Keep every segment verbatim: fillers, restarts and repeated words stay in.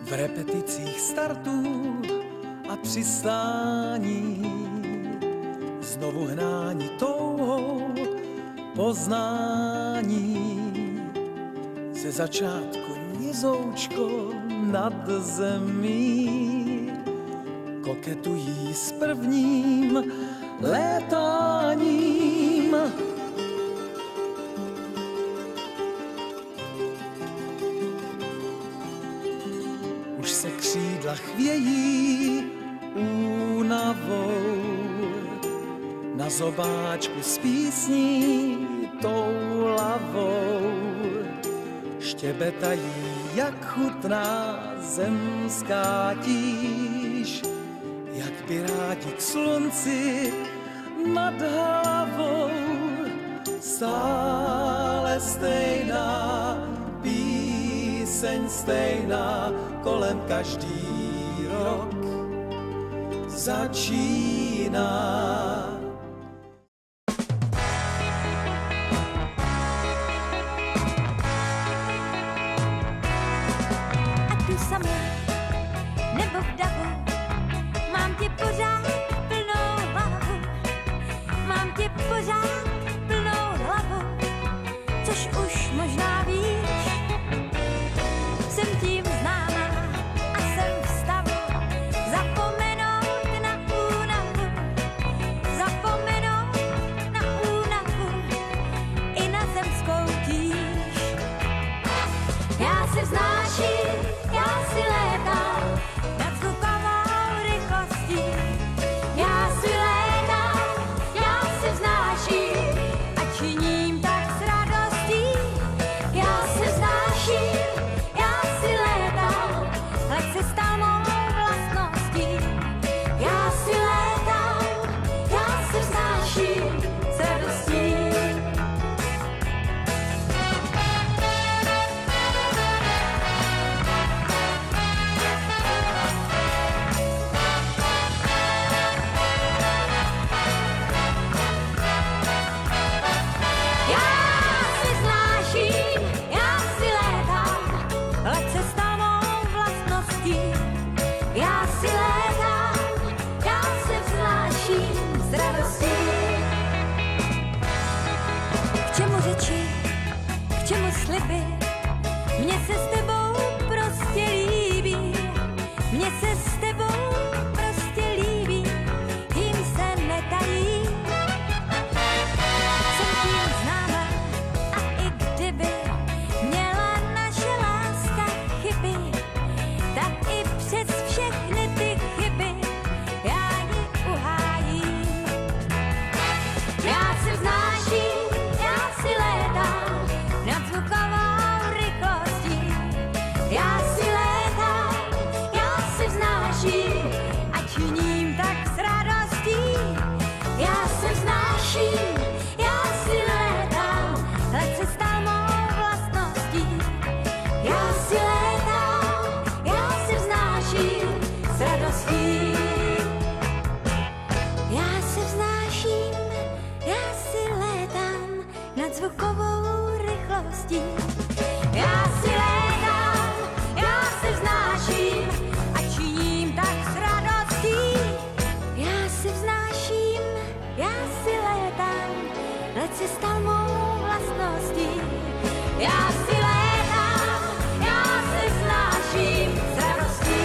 v repeticích startů a přistání, znovu hnání touhou poznání. Ze začátku nizoučko nad zemí koketují s prvním létáním. Už se křídla chvějí únavou, na zobáčku s písní toulavou štěbetají, jak chutná zemská tíž, jak by rádi k slunci nad hlavou. Stále stejná píseň, stejná, kolem každý rok začíná. Nebo v davu, mám tě pořád plnou hlavu, mám tě pořád plnou hlavu, což už možná víš. Jsem tím známá a jsem v stavu zapomenout na únavu, zapomenout na únavu i na zemskou tíž. Já se vznáším, já si létám nad zvukovou rychlostí. Já si létám, já se vznáším a činím tak s radostí. Já se vznáším, já si létám, let se stal mou vlastností. Já si létám, já se vznáším s radostí. K čemu sliby? Mně se s tebou prostě líbí. Mně se s tebou prostě líbí. Tím se netají. Jsem tím známa a i kdyby měla naše láska chyby, tak i přes všechny ty chyby já ji uhájím. Já se vznáším, já si létám nad zvukovou rychlostí. Já si létám, já si vznáším a činím tak s radostí. Já se vznáším, já si létám, let se stal mou vlastností. Já si létám, já si vznáším s radostí. Já se vznáším, já si létám nad zvukovou rychlostí. Já si létám, já se vznáším a činím tak s radostí. Já si vznáším, já si létám, let se stal mou vlastností. Já si létám, já se vznáším s radostí.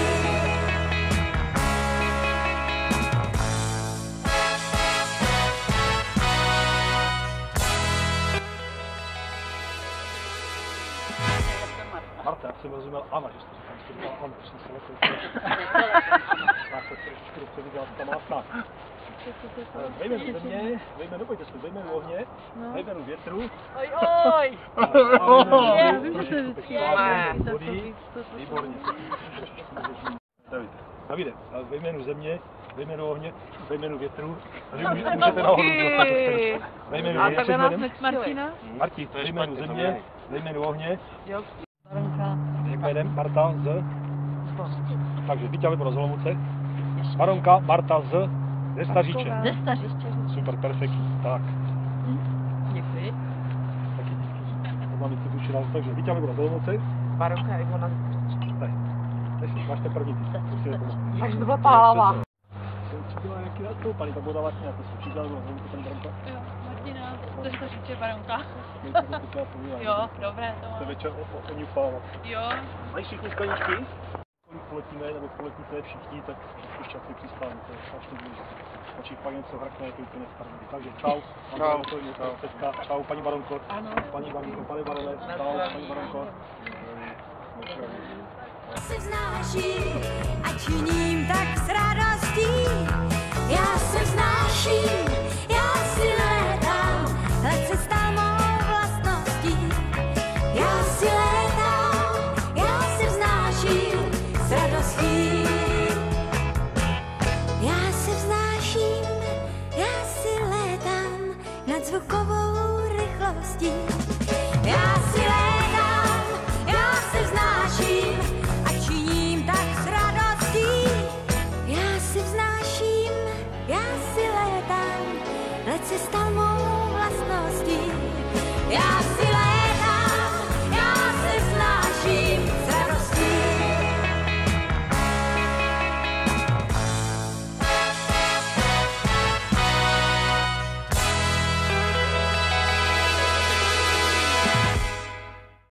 Marta, já jsem rozuměl Anna, že jste říkal, že jste byla Anna, že jsem se lekl. Tak se trošičku dobře viděla, co tam má snad. Ve jménu země, ve jménu, pojďte spolu, ve jménu ohně, ve jménu větru. Oj, oj! Výborně. Davide, ve jménu země, ve jménu ohně, ve jménu větru. Vy můžete nahoru dostat. Ve jménu a takhle nás Martina? Martin, ve jménu země, ve jménu ohně. Jo. Baronka. Jak jménem? Marta z... Takže vyťahli pro Zolomouce. Baronka Marta z... Ze Staříče. Ze Staříče. Super, perfektní. Tak. Děkuji. Taky díky. To máme ty duši nás, takže vyťahli pro Zolomouce. Baronka Ivona. Ne. Nešli. první, ty musíte pomoct. Až to byla pálava. Jsem učila nějaký nastoupaný, to byla vlastně, to jsem učila, bylo zrovna ten Baronko. Jo, Martina, to je to říče Baronka. Jo, Jo, dobré, to to mám. večer o, o, o ní upálovat. Jo. Mají všichni skleničky? Když poletíme, nebo poletíte všichni, tak už časy přistání, to je strašně důležité. Počích pak něco hrakne, to je úplně nestarný. Takže čau, čau, čau, teďka, čau, paní Baronko. Ano. Paní Baronko, pane Barone, čau, paní Baronko. Se vznáším a činím tak s radostí. Já se vznáším, já si létám, let se stal mou vlastností. Já si létám, já se vznáším s radostí. Já se vznáším, já si létám nad zvukovou rychlostí. Já si létám, já se vznáším a činím tak s radostí. Já si vznáším, já si létám, let se stal mou vlastností. Já si létám,